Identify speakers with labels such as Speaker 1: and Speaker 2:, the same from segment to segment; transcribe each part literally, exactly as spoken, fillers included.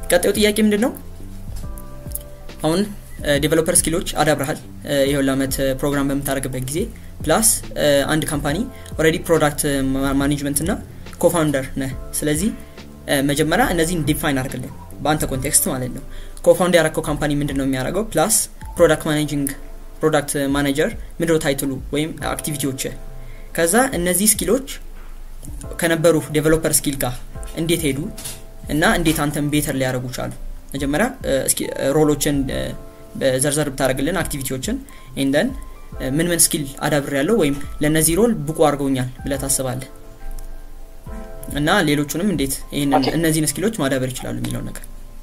Speaker 1: ቀጣዩ ጥያቄ ምንድነው አሁን ዴቨሎፐር ስኪሎች አዳብራሃል ይሄው ለአመት ፕሮግራም በመታረግበት ጊዜ ፕላስ አንድ ካምፓኒ ኦሬዲ ፕሮዳክት ማኔጅመንት እና ኮፋውንደር ነህ ስለዚህ መጀመሪያ እነዚህን ዲፋይን አድርግልን በአንተ ኮንቴክስት ማለት ነው ኮፋውንደር ያረከው ካምፓኒ ምንድነው የሚያደርገው ፕላስ ፕሮዳክት ማኔጂንግ ፕሮዳክት ማኔጀር ምንድነው ታይትሉ ወይም አክቲቪቲዎች ከዛ እነዚህ ስኪሎች ከነበሩ ዴቨሎፐር ስኪል ጋር እንዴት ሄዱ እና እንዴት አንተም ቤተር ሊያረጉ ቻሉ መጀመሪያ ሮሎችን በዘርዘር ብታረግልን አክቲቪቲዎችን and then ምን ምን ስኪል አዳብር ያለው ወይም ለነዚህ ሮል ብቁ አርገውኛል ብለ ታስባለህ እና ሌሎቹንም እንዴት ይሄን እነዚህን ስኪሎች ማዳበር ይችላሉ የሚለው ነገር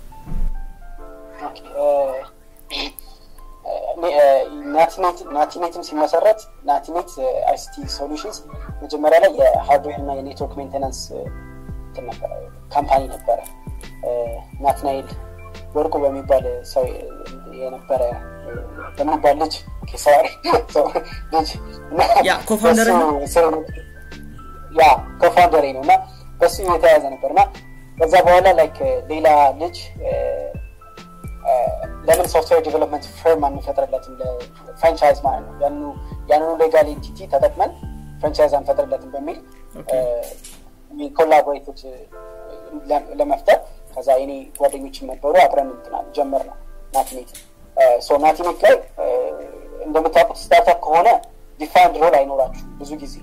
Speaker 2: ናቲኔት ናቲኔትም ሲመሰረት ናቲኔት አይሲቲ ሶሉሽንስ መጀመሪያ ላይ የሃርድዌር እና የኔትወርክ ሜንቴናንስ ካምፓኒ ነበር ናትናኤል ወርቁ በሚባል ሰው የነበረ በሚባል ልጅ ከሳሪ ልጅ
Speaker 1: ያ ኮፋውንደር
Speaker 2: ያ ኮፋውንደር ነው እና በሱ የተያዘ ነበርና ከዛ በኋላ ላይክ ሌላ ልጅ ለምን ሶፍትዌር ዲቨሎፕመንት ፈርም አንፈጥርለትም ለፍራንቻይዝ ማለት ነው ያኑ ያኑ ሌጋል ኤንቲቲ ተጠቅመን ፍራንቻይዝ አንፈጥርለትም በሚል ዊ ኮላቦሬትድ ለመፍጠር ከዛ እኔ ጓደኞችም ነበሩ አብረን እንጥናለን ጀመርነው ናቲኔት ሶ ናቲኔት ላይ እንደምታውቁት ስታርታፕ ከሆነ ዲፋይንድ ሮል አይኖራችሁ ብዙ ጊዜ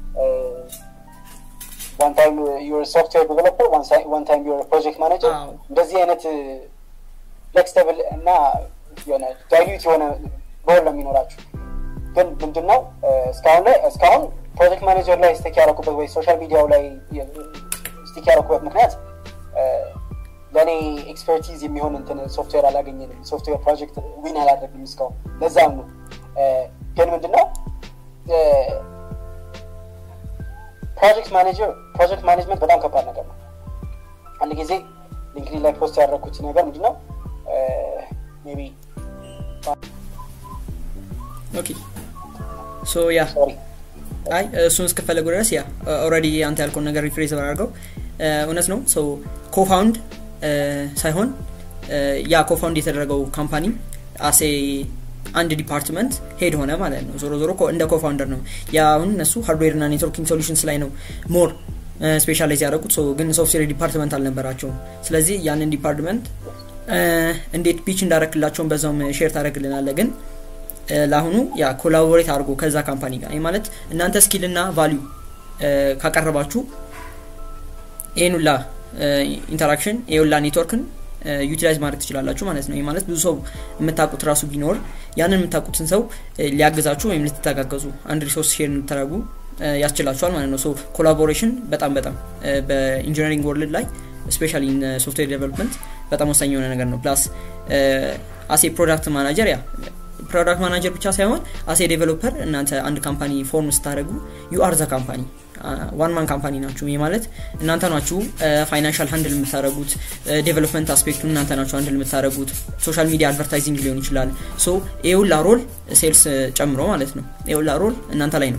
Speaker 2: one time you're a software developer one time one time you're a project manager እንደዚህ አይነት flexible እና የሆነ ዳይሉት የሆነ ሮል ነው የሚኖራችሁ ግን ምንድነው እስካሁን ላይ እስካሁን ፕሮጀክት ማኔጀር ላይ ስቲክ ያረኩበት ወይ ሶሻል ሚዲያው ላይ ስቲክ ያረኩበት ምክንያት ለኔ ኤክስፐርቲዝ የሚሆን እንትን ሶፍትዌር አላገኘንም ሶፍትዌር ፕሮጀክት ዊን አላደረግንም እስካሁን ለዛም ነው ግን ምንድነው ፕሮጀክት ማኔጀር ፕሮጀክት ማኔጅመንት በጣም ከባድ ነገር ነው አንድ ጊዜ ሊንክድኢን ላይ ፖስት ያደረኩት ነገር ምንድነው ሜቢ
Speaker 1: ኦኬ ሶ ያ አይ እሱን እስከፈለጉ ድረስ ያ ኦሬዲ አንተ ያልከውን ነገር ሪፍሬዝ አድርገው እውነት ነው ሶ ኮፋውንድ ሳይሆን ያ ኮፋውንድ የተደረገው ካምፓኒ አሴ አንድ ዲፓርትመንት ሄድ ሆነ ማለት ነው ዞሮ ዞሮ እንደ ኮፋውንደር ነው ያውን እነሱ ሃርድዌር እና ኔትወርኪንግ ሶሉሽንስ ላይ ነው ሞር ስፔሻላይዝ ያደረጉት ሶ ግን ሶፍትዌር ዲፓርትመንት አልነበራቸው ስለዚህ ያንን ዲፓርትመንት እንዴት ፒች እንዳረክላቸው በዛውም ሼር ታረግልናለ ግን ለአሁኑ ያ ኮላቦሬት አድርጎ ከዛ ካምፓኒ ጋር ማለት እናንተ ስኪል እና ቫልዩ ካቀረባችሁ ኤኑላ ኢንተራክሽን ኤውላ ኔትወርክን ዩቲላይዝ ማድረግ ትችላላችሁ ማለት ነው። ይሄ ማለት ብዙ ሰው የምታቁት ራሱ ቢኖር ያንን የምታቁትን ሰው ሊያገዛችሁ ወይም ልትተጋገዙ አንድ ሪሶርስ ሼር እንድታረጉ ያስችላችኋል ማለት ነው። ሶ ኮላቦሬሽን በጣም በጣም በኢንጂነሪንግ ወርልድ ላይ ስፔሻሊ ኢን ሶፍትዌር ዴቨሎፕመንት በጣም ወሳኝ የሆነ ነገር ነው። ፕላስ አሴ ፕሮዳክት ማናጀር ያ ፕሮዳክት ማናጀር ብቻ ሳይሆን አሴ ዴቨሎፐር እናንተ አንድ ካምፓኒ ፎርም ስታደርጉ ዩ አር ዘ ካምፓኒ ዋን ማን ካምፓኒ ናችሁ። ይሄ ማለት እናንተ ናችሁ ፋይናንሻል ሃንድል የምታረጉት ዴቨሎፕመንት አስፔክቱን እናንተ ናችሁ ሃንድል የምታረጉት ሶሻል ሚዲያ አድቨርታይዚንግ ሊሆን ይችላል። ሶ ኤውላ ሮል ሴልስ ጨምሮ ማለት ነው ኤውላ ሮል እናንተ ላይ ነው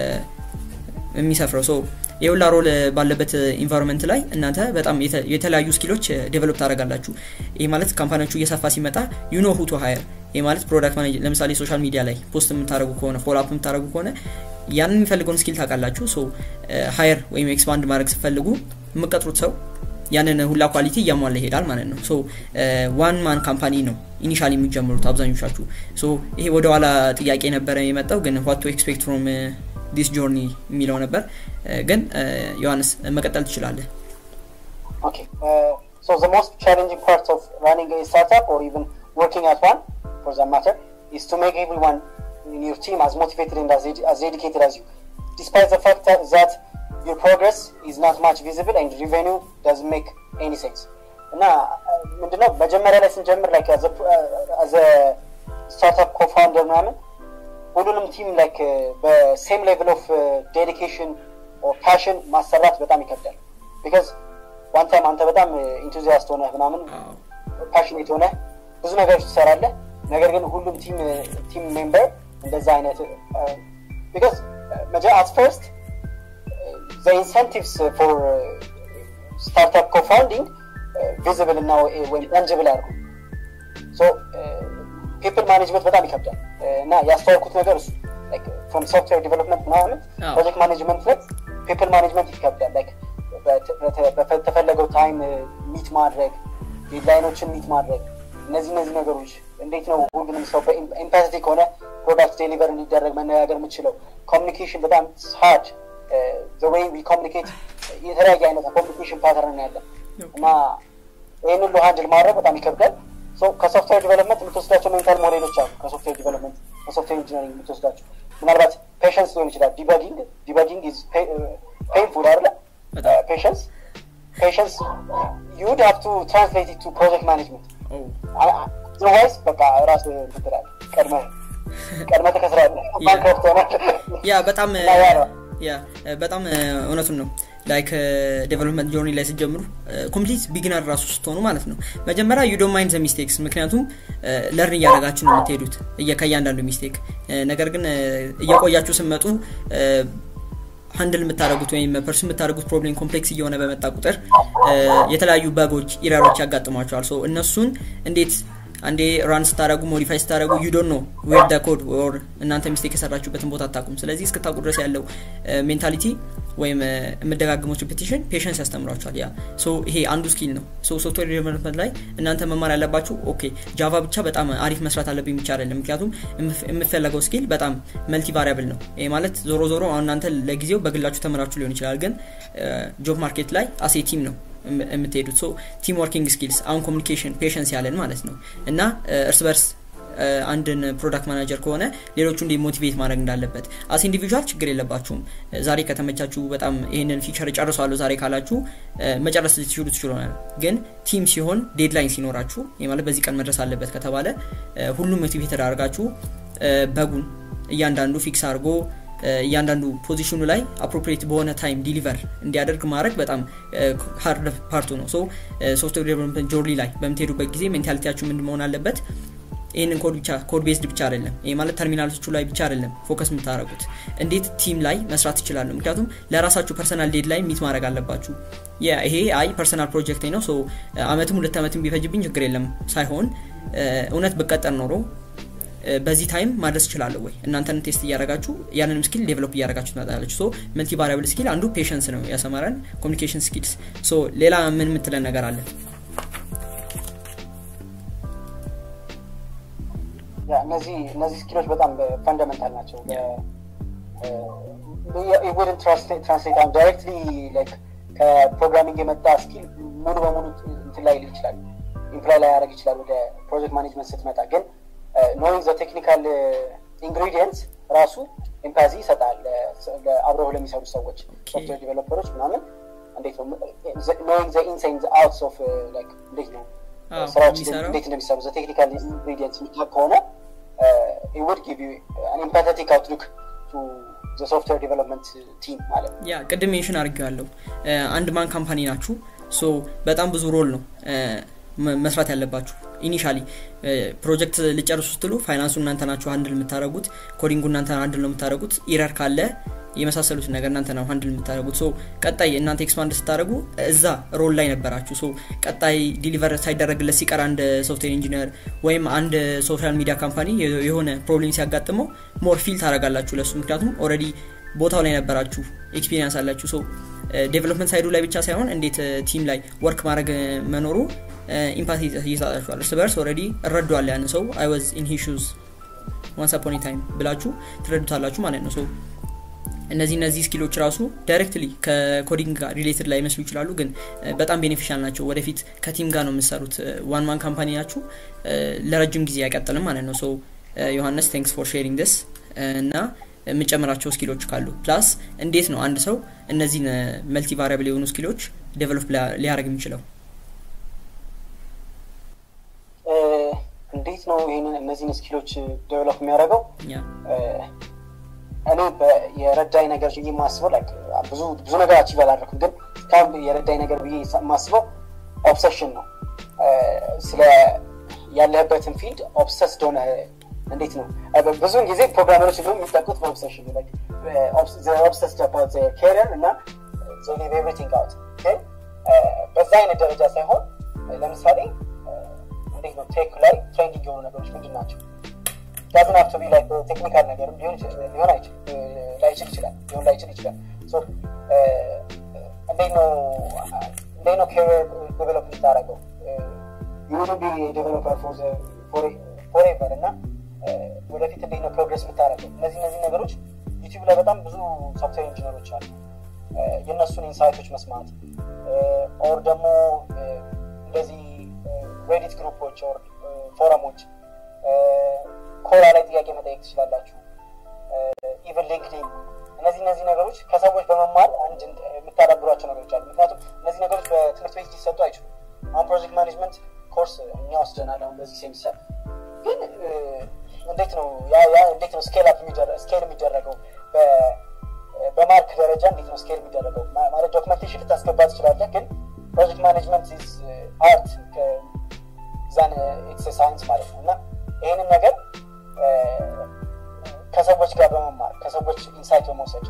Speaker 1: የሚሰፍረው። ሶ ኤውላ ሮል ባለበት ኢንቫይሮንመንት ላይ እናንተ በጣም የተለያዩ ስኪሎች ዴቨሎፕ ታረጋላችሁ። ይሄ ማለት ካምፓኒያችሁ እየሰፋ ሲመጣ ዩ ኖ ሁ ቱ ሃየር። ይሄ ማለት ፕሮዳክት ማኔጀር ለምሳሌ ሶሻል ሚዲያ ላይ ፖስት የምታረጉ ከሆነ ፎሎ አፕ የምታረጉ ከሆነ ያንን የሚፈልገውን ስኪል ታውቃላችሁ። ሶ ሃየር ወይም ኤክስፓንድ ማድረግ ሲፈልጉ የምትቀጥሩት ሰው ያንን ሁላ ኳሊቲ ያሟላ ይሄዳል ማለት ነው። ሶ ዋን ማን ካምፓኒ ነው ኢኒሺያሊ የሚጀምሩት አብዛኞቻችሁ። ሶ ይሄ ወደ ኋላ ጥያቄ ነበር የመጣው ግን what to expect from uh, this journey የሚለው ነበር ግን ዮሐንስ መቀጠል ትችላለህ።
Speaker 2: Okay, uh, so the most challenging part of running a startup or even working at one for that matter is to make everyone in your team as motivated and as, ed- as dedicated as you, despite the fact that, that your progress is not much visible and revenue doesn't make any sense. እና ምንድነው መጀመሪያ ላይ ስንጀምር like as a uh, as a startup co-founder ምናምን ሁሉንም ቲም like በsame level of uh, dedication or passion ማሰራት በጣም ይከብዳል because one time አንተ በጣም enthusiast ሆነህ ምናምን passionate ሆነህ ብዙ ነገሮች ትሰራለህ ነገር ግን ሁሉም ቲም ቲም ሜምበር እንደዛ አይነት because uh, at first uh, the incentives for uh, startup co-founding ቪዚብል እና ወይ ታንጂብል አድርጉ ሶ ፒፕል ማኔጅመንት በጣም ይከብዳል እና ያስተዋልኩት ነገር እሱ like from software development ምናምን project management ላይ people management ይከብዳል like በተፈለገው ታይም ሚት ማድረግ ዴድላይኖችን ሚት ማድረግ እነዚህ እነዚህ ነገሮች እንዴት ነው ሁሉንም ሰው በኤምፓቲክ ሆነ ፕሮዳክት ዴሊቨር እንዲደረግ መነጋገር የምችለው ኮሚኒኬሽን በጣም hard the way we communicate የተለያየ አይነት ኮሚኒኬሽን ፓተርን ያለ እና ይሄን ሁሉ ሃንድል ማድረግ በጣም ይከብዳል ሶ ከሶፍትዌር ዲቨሎፕመንት የምትወስዳቸው ሜንታል ሞዴሎች አሉ ከሶፍትዌር ዲቨሎፕመንት ከሶፍትዌር ኢንጂነሪንግ የምትወስዳቸው ምናልባት ፔሸንስ ሊሆን ይችላል ዲበጊንግ ዲበጊንግ is painful አይደል ፔሸንስ ፔሸንስ you would have to translate it to project management otherwise በቃ ራስ እንትራል ቀድመ ቀድመ ተከስራለህ ባንክሮፕት ሆነ
Speaker 1: ያ በጣም ያ በጣም እውነቱን ነው ላይክ ዴቨሎፕመንት ጆርኒ ላይ ሲጀምሩ ኮምፕሊት ቢጊነር ራሱ ስትሆኑ ማለት ነው መጀመሪያ you don't mind the mistakes ምክንያቱም ለርን ያደርጋችሁ ነው የምትሄዱት እየከያንዳንዱ ሚስቴክ ነገር ግን እየቆያችሁ ስመጡ ሃንድል የምታደርጉት ወይም ፐርሰን የምታደርጉት ፕሮብሌም ኮምፕሌክስ እየሆነ በመጣ ቁጥር የተለያዩ ባጎች ኢረሮች ያጋጥሟቸዋል ሶ እነሱን እንዴት አንዴ ራን ስታደርጉ ሞዲፋይ ስታደርጉ you don't know where the code or እናንተ ሚስቴክ የሰራችሁበትን ቦታ አታውቁም ስለዚህ እስከታውቁ ድረስ ያለው ሜንታሊቲ ወይም የምደጋግሞች ሪፒቲሽን ፔሸንስ ያስተምራችኋል ያ ሶ ይሄ አንዱ ስኪል ነው ሶ ሶፍትዌር ዲቨሎፕመንት ላይ እናንተ መማር ያለባችሁ ኦኬ ጃቫ ብቻ በጣም አሪፍ መስራት አለብኝ ብቻ አይደለም ምክንያቱም የምትፈልገው ስኪል በጣም መልቲ ቫሪያብል ነው ይሄ ማለት ዞሮ ዞሮ አሁን እናንተ ለጊዜው በግላችሁ ተመራችሁ ሊሆን ይችላል ግን ጆብ ማርኬት ላይ አሴ ቲም ነው የምትሄዱት ሶ ቲም ወርኪንግ ስኪልስ አሁን ኮሚኒኬሽን ፔሸንስ ያለን ማለት ነው እና እርስ በርስ አንድን ፕሮዳክት ማናጀር ከሆነ ሌሎቹ እንደ ሞቲቬት ማድረግ እንዳለበት አስ ኢንዲቪጁዋል ችግር የለባችሁም ዛሬ ከተመቻችሁ በጣም ይሄንን ፊቸር ጨርሳለሁ ዛሬ ካላችሁ መጨረስ ትችሉ ትችላላችሁ ግን ቲም ሲሆን ዴድላይን ሲኖራችሁ ማለት በዚህ ቀን መድረስ አለበት ከተባለ ሁሉም ሞቲቬት አድርጋችሁ በጉን እያንዳንዱ ፊክስ አድርጎ እያንዳንዱ ፖዚሽኑ ላይ አፕሮፕሪየት በሆነ ታይም ዲሊቨር እንዲያደርግ ማድረግ በጣም ሃርድ ፓርቱ ነው ሶ ሶፍትዌር ዴቨሎፕመንት ጆርኒ ላይ በመቴዱበት ጊዜ ሜንታሊቲያችሁ ምን መሆን አለበት ይሄንን ኮድ ብቻ ኮድ ቤዝድ ብቻ አይደለም ይሄ ማለት ተርሚናሎቹ ላይ ብቻ አይደለም ፎከስ የምታደርጉት እንዴት ቲም ላይ መስራት ይችላል ምክንያቱም ለራሳችሁ ፐርሰናል ዴድላይን ሚት ማድረግ አለባችሁ ያ ይሄ አይ ፐርሰናል ፕሮጀክት ነው ሶ አመቱም ሁለት አመትም ቢፈጅብኝ ችግር የለም ሳይሆን እውነት በቀጠር ኖሮ በዚህ ታይም ማድረስ ይችላል ወይ እናንተን ቴስት ያደርጋችሁ ያንንም ስኪል ዴቨሎፕ ያደርጋችሁ ታጣላችሁ ሶ መልቲ ቫሪያብል ስኪል አንዱ ፔሸንስ ነው ያሰማራን ኮሚኒኬሽን ስኪልስ ሶ ሌላ ምን ምትለ ነገር አለ
Speaker 2: ያ እነዚህ እነዚህ ስኪሎች በጣም ፈንዳሜንታል ናቸው it wouldn't translate translate on directly like ከፕሮግራሚንግ የመጣ ስኪል ሙሉ በሙሉ እንትን ላይ ይችላል ኢምፕላይ ላይ ያደርግ ይችላል ወደ ፕሮጀክት ማኔጅመንት ስትመጣ ግን Uh, knowing the technical uh, ingredients ራሱ ኤምፓዚ ይሰጣል ለአብረው ለሚሰሩ ሰዎች ሶፍትዌር ዲቨሎፐሮች ምናምን እንዴት ነው knowing the ins and outs of uh, like እንዴት ነው ስራዎች እንዴት እንደሚሰሩ the technical ingredients ምታውቅ ከሆነ it would give you an empathetic outlook to the software development team ማለት ነው
Speaker 1: ያ ቅድም ሜንሽን አድርጌዋለሁ አንድ ማን ካምፓኒ ናችሁ ሶ በጣም ብዙ ሮል ነው መስራት ያለባችሁ ኢኒሺያሊ ፕሮጀክት ልጨርሱ ስትሉ ፋይናንሱ እናንተ ናችሁ ሃንድል የምታደርጉት ኮዲንጉ እናንተ ሃንድል ነው የምታደርጉት ኢረር ካለ የመሳሰሉት ነገር እናንተ ነው ሃንድል የምታደርጉት ሶ ቀጣይ እናንተ ኤክስፓንድ ስታደርጉ እዛ ሮል ላይ ነበራችሁ ሶ ቀጣይ ዲሊቨር ሳይደረግለት ሲቀር አንድ ሶፍትዌር ኢንጂነር ወይም አንድ ሶሻል ሚዲያ ካምፓኒ የሆነ ፕሮብሌም ሲያጋጥመው ሞር ፊል ታደርጋላችሁ ለሱ ምክንያቱም ኦሬዲ ቦታው ላይ ነበራችሁ ኤክስፒሪየንስ አላችሁ ሶ ዴቨሎፕመንት ሳይዱ ላይ ብቻ ሳይሆን እንዴት ቲም ላይ ወርክ ማድረግ መኖሩ ኢምፓቲ ይሰጣችኋል ስበርስ ኦሬዲ ረዷል ያን ሰው I was in his shoes once upon a time ብላችሁ ትረዱታላችሁ ማለት ነው ሶ እነዚህ እነዚህ ስኪሎች ራሱ ዳይሬክትሊ ከኮዲንግ ጋር ሪሌትድ ላይ መስሉ ይችላሉ ግን በጣም ቤኔፊሻል ናቸው ወደፊት ከቲም ጋር ነው የምትሰሩት ዋን ማን ካምፓኒ ናችሁ ለረጅም ጊዜ ያቀጥልም ማለት ነው ሶ ዮሐንስ thanks for sharing this እና የምጨምራቸው ስኪሎች ካሉ ፕላስ እንዴት ነው አንድ ሰው እነዚህ መልቲ ቫሪያብል የሆኑ ስኪሎች ዴቨሎፕ ሊያደርግ የሚችለው
Speaker 2: እንዴት ነው ይሄንን እነዚህ ስኪሎች ዴቨሎፕ የሚያደርገው
Speaker 1: ያ
Speaker 2: እኔ የረዳይ ነገር ብዬ ማስበው ላይክ ብዙ ብዙ ነገር አቺቭ አላደረኩም ግን ካም የረዳይ ነገር ብዬ ማስበው ኦብሰሽን ነው ስለ ያለህበትን ፊልድ ኦብሰስድ ሆነ እንዴት ነው ብዙ ጊዜ ፕሮግራመሮች ደግሞ የሚጠቁት ኦብሰሽን ላይክ ኦብሰስድ about their career እና they leave everything out okay በዛ አይነት ደረጃ ሳይሆን ለምሳሌ እንዴት ነው ቴክ ላይ ትሬንዲንግ የሆኑ ነገሮች ምንድን ናቸው doesn't have to be like technical ነገር ሊሆን ሊሆን አይችልም ላይችል ይችላል ሊሆን ላይችል ይችላል so እንዴት ነው እንዴት ነው career develop ልታደርገው you want to be a developer for the for forever እና ወደፊት እንዴት ነው ፕሮግረስ ልታደርገው እነዚህ እነዚህ ነገሮች ዩቲዩብ ላይ በጣም ብዙ ሶፍትዌር ኢንጂነሮች አሉ የነሱን ኢንሳይቶች መስማት ኦር ደግሞ እንደዚህ ሬዲት ግሩፖች ኦር ፎረሞች ኮራ ላይ ጥያቄ መጠየቅ ትችላላችሁ ኢቨን ሊንክድኢን እነዚህ እነዚህ ነገሮች ከሰዎች በመማር አንድ የምታዳብሯቸው ነገሮች አሉ ምክንያቱም እነዚህ ነገሮች በትምህርት ቤት ሊሰጡ አይችሉም አሁን ፕሮጀክት ማኔጅመንት ኮርስ እኛ ወስደናል አሁን በዚህ ሴሚስተር ግን እንዴት ነው ያ ያ እንዴት ነው ስኬል አፕ የሚደረገው ስኬል የሚደረገው በ በማርክ ደረጃ እንዴት ነው ስኬል የሚደረገው ማለት ዶክመንቴሽን ልታስገባ ትችላለህ ግን ፕሮጀክት ማኔጅመንት ኢዝ አርት ከዛን ኢትስ ሳይንስ ማለት ነውና ይሄንን ነገር ከሰዎች ጋር በመማር ከሰዎች ኢንሳይት በመውሰድ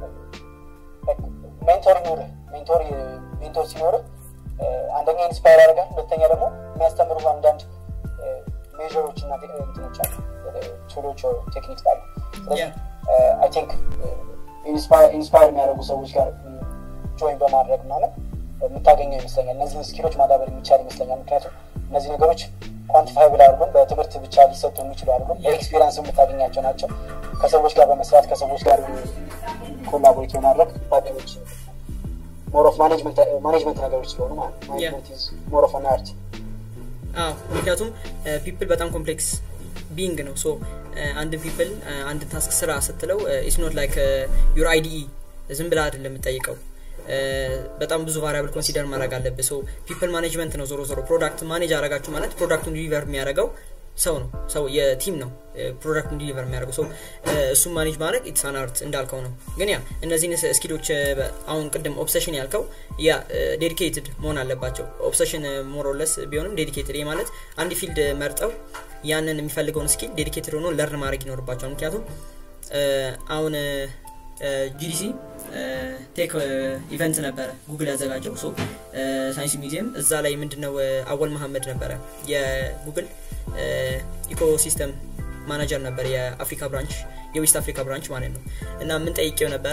Speaker 2: ሜንቶር ይኖር ሜንቶር ሜንቶር ሲኖር አንደኛ ኢንስፓየር ያደርጋል ሁለተኛ ደግሞ የሚያስተምሩ አንዳንድ ሜጀሮች እና እንትኖች አሉ ቱሎች ኦር ቴክኒክስ አሉ ስለዚህ አይ ቲንክ ኢንስፓየር ኢንስፓየር የሚያደርጉ ሰዎች ጋር ጆይን በማድረግ ማለት የምታገኘው ይመስለኛል እነዚህን ስኪሎች ማዳበር የሚቻል ይመስለኛል ምክንያቱም እነዚህ ነገሮች ኳንቲፋይብል አይደሉም በትምህርት ብቻ ሊሰጡ የሚችሉ አይደሉም በኤክስፒሪየንስ የምታገኛቸው ናቸው ከሰዎች ጋር በመስራት ከሰዎች ጋር ኮላቦሬት በማድረግ ጓደኞች more of management management ነገሮች ስለሆኑ ማለት management is more of an art
Speaker 1: አዎ ምክንያቱም people በጣም ኮምፕሌክስ ቢንግ ነው ሶ አንድ people አንድ ታስክ ስራ ስትለው it's not like uh, your I D E ዝም ብላ አይደለም የምትጠይቀው በጣም ብዙ ቫሪያብል ኮንሲደር ማድረግ አለበት ሶ people management ነው ዞሮ ዞሮ ፕሮዳክት ማኔጅ አረጋችሁ ማለት ፕሮዳክቱን ዲሊቨር የሚያደርገው ሰው ነው ሰው የቲም ነው ፕሮዳክቱን ዲሊቨር የሚያደርገው ሶ እሱ ማኔጅ ማድረግ ኢትስ አን አርት እንዳልከው ነው ግን ያ እነዚህ ስኪሎች አሁን ቅድም ኦብሰሽን ያልከው ያ ዴዲኬትድ መሆን አለባቸው ኦብሰሽን ሞር ኦር ለስ ቢሆንም ዴዲኬትድ ይሄ ማለት አንድ ፊልድ መርጠው ያንን የሚፈልገውን ስኪል ዴዲኬትድ ሆኖ ለርን ማድረግ ይኖርባቸዋል ምክንያቱም አሁን ጂዲሲ ቴክ ኢቨንት ነበር ጉግል ያዘጋጀው ሶ ሳይንስ ሚውዚየም እዛ ላይ ምንድነው አወል መሐመድ ነበር የጉግል ኢኮሲስተም ማኔጀር ነበር የአፍሪካ ብራንች የዌስት አፍሪካ ብራንች ማለት ነው እና ምን ጠይቄው ነበር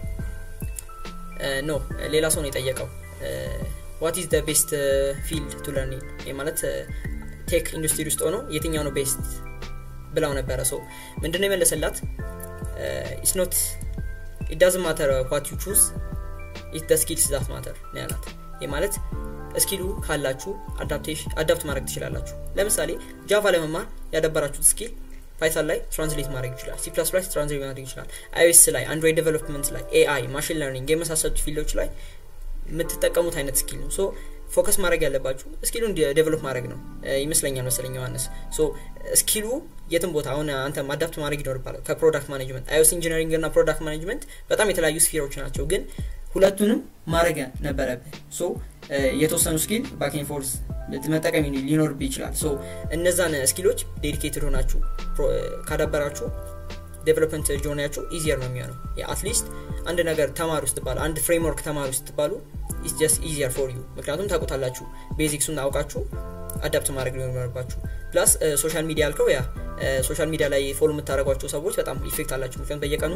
Speaker 1: ኖ ሌላ ሰው ነው የጠየቀው what is the best uh, field to learn in የማለት ቴክ ኢንዱስትሪ ውስጥ ሆኖ የትኛው ነው ቤስት ብላው ነበር ሶ ምንድነው የመለሰላት it's not it doesn't matter what you choose it's the skills that matter ነው ያላት የማለት ስኪሉ ካላችሁ አዳፕቴሽን አዳፕት ማድረግ ትችላላችሁ ለምሳሌ ጃቫ ላይ መማር ያደበራችሁት ስኪል ፓይተን ላይ ትራንስሌት ማድረግ ይችላል ሲ ፕለስ ፕለስ ትራንስሌት ማድረግ ይችላል አይኦኤስ ላይ አንድሮይድ ዴቨሎፕመንት ላይ ኤአይ ማሽን ለርኒንግ የመሳሰሉት ፊልዶች ላይ የምትጠቀሙት አይነት ስኪል ነው ሶ ፎከስ ማድረግ ያለባችሁ ስኪሉን ዴቨሎፕ ማድረግ ነው ይመስለኛል መሰለኝ ዮሐንስ ሶ ስኪሉ የትም ቦታ አሁን አንተ አዳፕት ማድረግ ይኖርባል ከፕሮዳክት ማኔጅመንት አይኦኤስ ኢንጂነሪንግ እና ፕሮዳክት ማኔጅመንት በጣም የተለያዩ ስፊሮች ናቸው ግን ሁለቱንም ማድረግ ነበረብህ ሶ የተወሰኑ ስኪል ባክ ኤንድ ፎርስ ለተመጠቀም ሊኖርብ ይችላል ሶ እነዛን ስኪሎች ዴዲኬትድ ሆናችሁ ካዳበራችሁ ዴቨሎፕመንት ጆርኒያችሁ ኢዚየር ነው የሚሆነው ያ አት ሊስት አንድ ነገር ተማሩ ስትባሉ አንድ ፍሬምወርክ ተማሩ ስትባሉ it's just easier for you ምክንያቱም ታውቁታላችሁ ቤዚክሱን አውቃችሁ አዳፕት ማድረግ ይኖርባችሁ ፕላስ ሶሻል ሚዲያ አልከው ያ ሶሻል ሚዲያ ላይ ፎሎ የምታደርጓቸው ሰዎች በጣም ኢፌክት አላችሁ ምክንያቱም በየቀኑ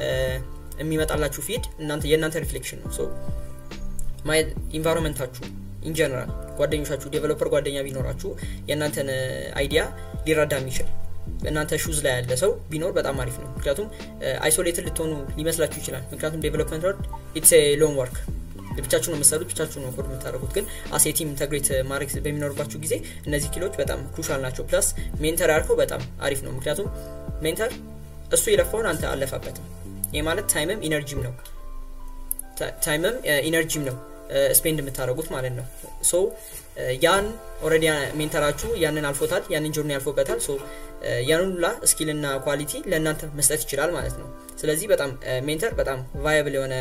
Speaker 1: የሚመጣላችሁ ፊድ እናንተ የእናንተ ሪፍሌክሽን ነው ሶ ማይ ኢንቫይሮንመንታችሁ ኢን ጀነራል ጓደኞቻችሁ ዴቨሎፐር ጓደኛ ቢኖራችሁ የእናንተን አይዲያ ሊረዳ የሚችል እናንተ ሹዝ ላይ ያለ ሰው ቢኖር በጣም አሪፍ ነው ምክንያቱም አይሶሌትድ ልትሆኑ ሊመስላችሁ ይችላል ምክንያቱም ዴቨሎፕመንት ወርድ ኢትስ ኤ ሎንግ ወርክ ብቻችሁ ነው መስራት ብቻችሁ ነው ኮድ የምታደርጉት ግን አስ ኤ ቲም ኢንተግሬት ማድረግ በሚኖርባችሁ ጊዜ እነዚህ ኪሎች በጣም ክሩሻል ናቸው ፕላስ ሜንተር ያልከው በጣም አሪፍ ነው ምክንያቱም ሜንተር እሱ የለፈውን አንተ አለፋበትም ይሄ ማለት ታይምም ኢነርጂም ነው ታይምም ኢነርጂም ነው ስፔንድ የምታደርጉት ማለት ነው ሶ ያን ኦሬዲ ሜንተራችሁ ያንን አልፎታል ያንን ጆርኒ አልፎበታል ሶ ያንን ሁላ ስኪል እና ኳሊቲ ለእናንተ መስጠት ይችላል ማለት ነው ስለዚህ በጣም ሜንተር በጣም ቫያብል የሆነ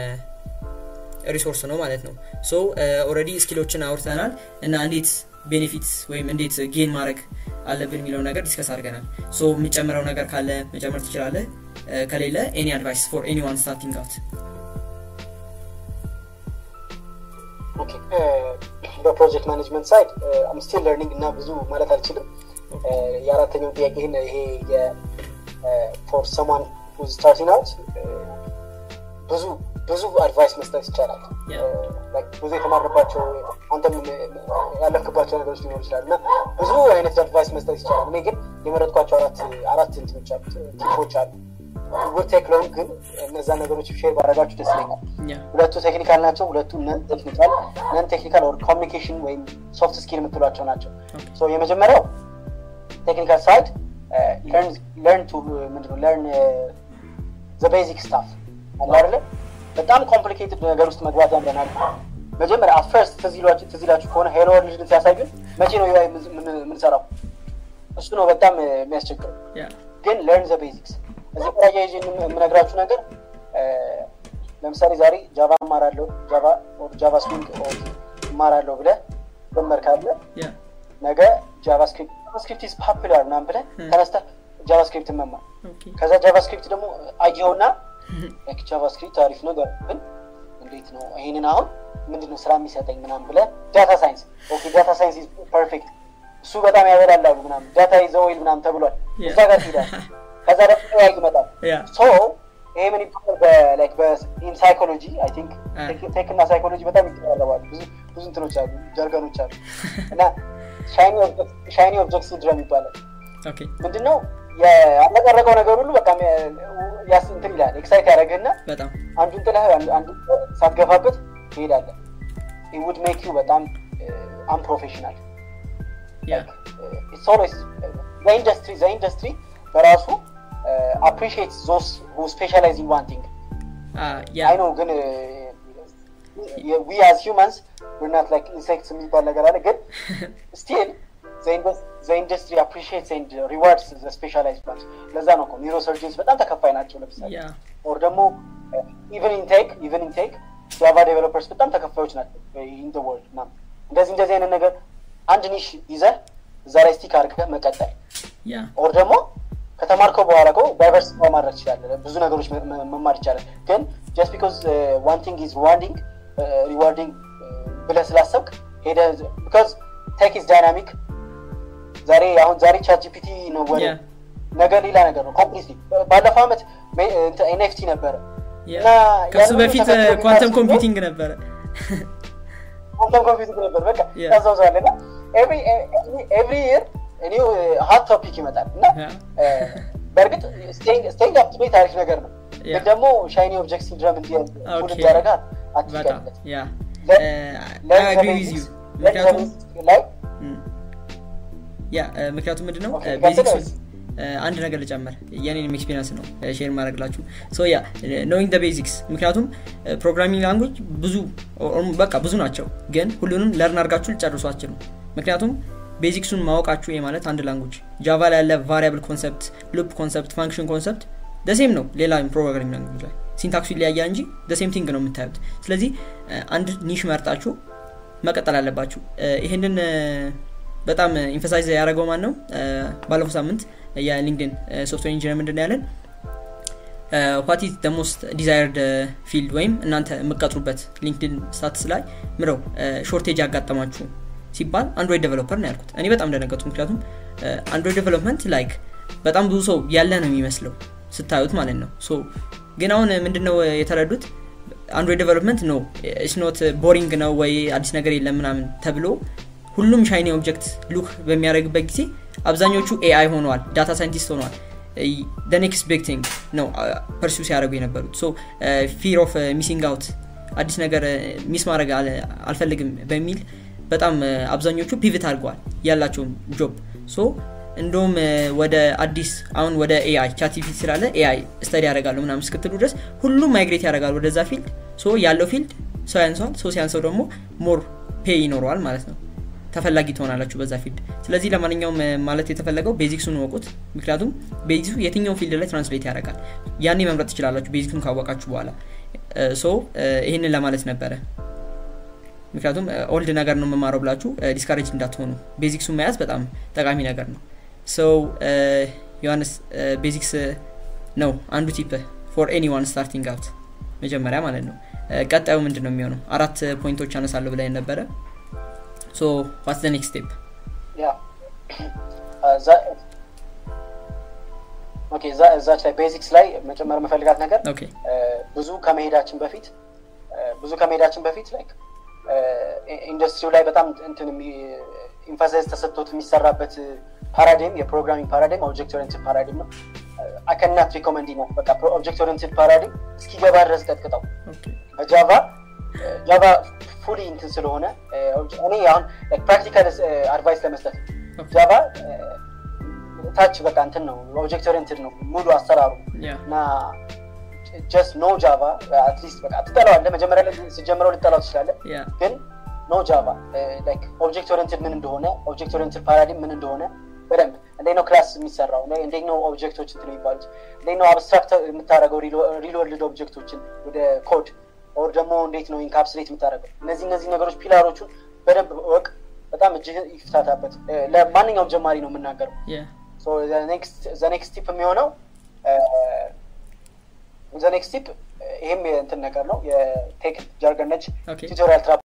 Speaker 1: ሪሶርስ ነው ማለት ነው ሶ ኦሬዲ ስኪሎችን አውርተናል እና እንዴት ቤኔፊትስ ወይም እንዴት ጌን ማድረግ አለብን የሚለው ነገር ዲስከስ አድርገናል ሶ የሚጨምረው ነገር ካለ መጨመር ትችላለህ ከሌለ any advice for anyone starting out
Speaker 2: ኦኬ በፕሮጀክት ማኔጅመንት ሳይድ I'm still learning እና ብዙ ማለት አልችልም የአራተኛው ጥያቄ ይሄ የ for someone who's starting out ብዙ ብዙ አድቫይስ መስጠት ይቻላል like ብዙ የተማረባቸው አንተም ያለፍክባቸው ነገሮች ሊኖር ይችላል እና ብዙ አይነት አድቫይስ መስጠት ይቻላል እኔ ግን የመረጥኳቸው አራት አራት እንትኖች አሉ ቲፖች አሉ would take long ግን እነዛ ነገሮች ሼር ባረጋችሁ ደስ ይለኛል ሁለቱ ቴክኒካል ናቸው ሁለቱ ነን ቴክኒካል ነን ቴክኒካል or communication ወይ soft skill የምትሏቸው ናቸው so የመጀመሪያው technical side uh, learn learn to ምንድነው learn uh, the basic stuff አይደለ በጣም ኮምፕሊኬትድ ነገር ውስጥ መግባት ያምረናል መጀመሪያ at first ትዝላችሁ ትዝላችሁ ከሆነ ሄሎ ወርልድ ሲያሳዩን መቼ ነው ምን ሰራው እሱ ነው በጣም የሚያስቸግረው ግን learn the basics እዚህ ፕሮጀክት የምነግራችሁ ነገር ለምሳሌ ዛሬ ጃቫ ማራለው ጃቫ or javascript or ማራለው ብለ በመርካለ ነገ javascript javascript is popular ናም ብለ ተነስተ javascript መማር ከዛ javascript ደግሞ አጂውና like javascript አሪፍ ነገር ግን እንዴት ነው ይሄንን አሁን ምንድነው ስራ የሚሰጠኝ ምናም ብለ data science okay data science is perfect እሱ በጣም ያበላላሉ ምናም data is oil ምናም ተብሏል እዛ ጋር ይላል ከዛ ደግሞ ያይመጣል so ይሄ ምን ይባላል like in psychology I think ቴክ እና ሳይኮሎጂ በጣም ይቀራረባሉ ብዙ ብዙ እንትኖች አሉ ጃርገኖች አሉ እና shiny object shiny object syndrome ይባላል
Speaker 1: ኦኬ
Speaker 2: ምንድነው ያለቀረቀው ነገር ሁሉ በቃ ያስ እንትን ይላል ኤክሳይት ያደርግና
Speaker 1: በጣም
Speaker 2: አንዱን ጥለህ አንዱ ሳትገፋበት ይሄዳል it would make you በጣም uh, unprofessional
Speaker 1: yeah
Speaker 2: uh, it's always uh, the industry the industry በራሱ uh, appreciates those who specialize in one thing
Speaker 1: uh yeah
Speaker 2: I know ግን uh, we as humans we're not like insects የሚባል ነገር አለ ግን still the industry the industry appreciates and rewards the specialized ones ለዛ ነው neurosurgeons በጣም ተከፋይ ናቸው ለምሳሌ or ደግሞ even in tech even in tech Java developers በጣም ተከፋዮች ናቸው in the world now እንደዚህ እንደዚህ አይነት ነገር አንድ ኒሽ ይዘህ እዛ ላይ ስቲክ አድርገህ መቀጠል
Speaker 1: ያ
Speaker 2: or ደግሞ ከተማርከው በኋላ እኮ ዳይቨርስ ማድረግ ይችላል ብዙ ነገሮች መማር ይችላል ግን just because uh, one thing is rewarding uh, rewarding ብለህ ስላሰብክ ሄደ because tech is dynamic ዛሬ አሁን ዛሬ chat gpt ነው ወሬ ነገር ሌላ ነገር ነው ኮምፕሊትሊ ባለፈው አመት ኤንኤፍቲ ነበር
Speaker 1: እና ከሱ በፊት ኳንተም ኮምፒውቲንግ ነበር
Speaker 2: ኳንተም ኮምፒውቲንግ ነበር በቃ ታዛውዛለና every every year እኔው ሀት ቶፒክ ይመጣል እና በርግጥ staying staying up to date አሪፍ ነገር ነው ግን ደግሞ shiny object syndrome እንዲያ ሁሉ ያደርጋ አትቀበል
Speaker 1: ያ I agree with you ምክንያቱም
Speaker 2: like
Speaker 1: ያ ምክንያቱም ምንድነው ቤዚክስ አንድ ነገር ልጨምር የኔንም ኤክስፒሪየንስ ነው ሼር ማድረግላችሁ ሶ ያ knowing the basics ምክንያቱም ፕሮግራሚንግ ላንጉዌጅ ብዙ በቃ ብዙ ናቸው ግን ሁሉንም ለርን አድርጋችሁ ልጨርሷችሁ ምክንያቱም ቤዚክሱን ማወቃችሁ ማለት አንድ ላንጉዌጅ ጃቫ ላይ ያለ ቫሪያብል ኮንሰፕት ሉፕ ኮንሰፕት ፋንክሽን ኮንሰፕት the same ነው ሌላ ፕሮግራሚንግ ላንጉዌጅ ላይ ሲንታክሱ ይለያያል እንጂ the same thing ነው የምታዩት ስለዚህ አንድ ኒሽ መርጣችሁ መቀጠል አለባችሁ ይሄንን በጣም ኤምፋሳይዝ ያደረገው ማን ነው ባለፈው ሳምንት የሊንክድኢን ሶፍትዌር ኢንጂነር ምንድነው ያለን what is the most desired field ወይም እናንተ የምትቀጥሩበት ሊንክድኢን ስታተስ ላይ ምረው ሾርቴጅ ያጋጠማችሁ ሲባል አንድሮይድ ዴቨሎፐር ነው ያልኩት እኔ በጣም ደነገጥኩ ምክንያቱም አንድሮይድ ዴቨሎፕመንት ላይክ በጣም ብዙ ሰው ያለ ነው የሚመስለው ስታዩት ማለት ነው ሶ ግን አሁን ምንድነው የተረዱት አንድሮይድ ዴቨሎፕመንት ነው ኢትስ ኖት ቦሪንግ ነው ወይ አዲስ ነገር የለም ምናምን ተብሎ ሁሉም ሻይኒ ኦብጀክት ሉክ በሚያደርግበት ጊዜ አብዛኞቹ ኤአይ ሆነዋል ዳታ ሳይንቲስት ሆነዋል the next big thing ነው ፐርሲው ሲያደርጉ የነበሩት ሶ fear of uh, missing out አዲስ ነገር ሚስ ማድረግ አልፈልግም በሚል በጣም አብዛኞቹ ፒቮት አድርገዋል ያላቸው ጆብ ሶ እንደውም ወደ አዲስ አሁን ወደ ኤአይ ቻት ጂፒቲ ስላለ ኤአይ ስተዲ ያደርጋሉ ምናምን እስክትሉ ድረስ ሁሉም ማይግሬት ያደርጋሉ ወደዛ ፊልድ ሶ ያለው ፊልድ ሰው ያንሳል ሶ ሲያንሰው ደግሞ ሞር ፔይ ይኖረዋል ማለት ነው ተፈላጊ ትሆናላችሁ በዛ ፊልድ ስለዚህ ለማንኛውም ማለት የተፈለገው ቤዚክሱን ወቁት ምክንያቱም ቤዚክሱ የትኛው ፊልድ ላይ ትራንስሌት ያደርጋል ያኔ መምረጥ ትችላላችሁ ቤዚክሱን ካወቃችሁ በኋላ ሶ ይሄንን ለማለት ነበረ ምክንያቱም ኦልድ ነገር ነው መማረው ብላችሁ ዲስካሬጅ እንዳትሆኑ ቤዚክሱን መያዝ በጣም ጠቃሚ ነገር ነው ሶ ዮሐንስ ቤዚክስ ነው አንዱ ቲፕ ፎር ኤኒዋን ስታርቲንግ አውት መጀመሪያ ማለት ነው ቀጣዩ ምንድነው የሚሆነው አራት ፖይንቶች አነሳለሁ ብለን ነበር so what's the next step
Speaker 2: yeah uh, that okay that that like basics ላይ መጨመር መፈልጋት ነገር
Speaker 1: okay
Speaker 2: ብዙ ከመሄዳችን በፊት ብዙ ከመሄዳችን በፊት like ኢንደስትሪው ላይ በጣም እንትን ኢንፋሳይዝ ተሰጥቶት የሚሰራበት paradigm የፕሮግራሚንግ paradigm object oriented paradigm ነው I cannot recommend it በቃ object oriented paradigm እስኪገባ ድረስ ቀጥቅጣው
Speaker 1: okay
Speaker 2: በጃቫ ጃቫ fully እንትን ስለሆነ እኔ አሁን like practical advice ለመስጠት ጃቫ ታች በቃ እንትን ነው object oriented ነው ሙሉ አሰራሩ እና just no java at least በቃ ትጠላዋለህ መጀመሪያ ላይ ሲጀምረው ልጠላው ትችላለህ ግን no java like object oriented ምን እንደሆነ object oriented paradigm ምን እንደሆነ በደንብ እንዴት ነው ክላስ የሚሰራው እንዴት ነው ኦብጀክቶች እንትን ይባላል እንዴት ነው አብስትራክት የምታረገው ሪል ወርልድ ኦብጀክቶችን ወደ ኮድ or ደግሞ እንዴት ነው ኢንካፕሱሌት የምታረገው እነዚህ እነዚህ ነገሮች ፒላሮቹን በደንብ ወቅ በጣም እጅ ይፍታታበት ለማንኛውም ጀማሪ ነው የምናገረው so the next the next step የሚሆነው the next step ይሄም እንትን ነገር ነው የቴክ ጃርገን ነች ቱቶሪያል